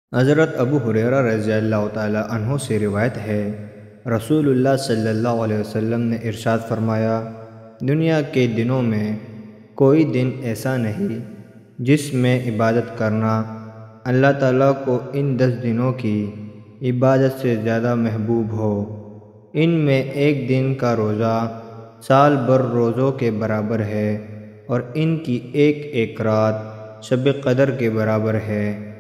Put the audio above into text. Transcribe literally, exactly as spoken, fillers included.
हज़रत अबू हुरैरा रज़ियल्लाहु ताला अन्हु से रिवायत है, रसूलुल्लाह सल्लल्लाहु अलैहि वसल्लम ने इरशाद फरमाया, दुनिया के दिनों में कोई दिन ऐसा नहीं जिसमें इबादत करना अल्लाह ताला को इन दस दिनों की इबादत से ज़्यादा महबूब हो। इनमें एक दिन का रोज़ा साल भर रोज़ों के बराबर है और इनकी एक एक रात शब क़दर के बराबर है।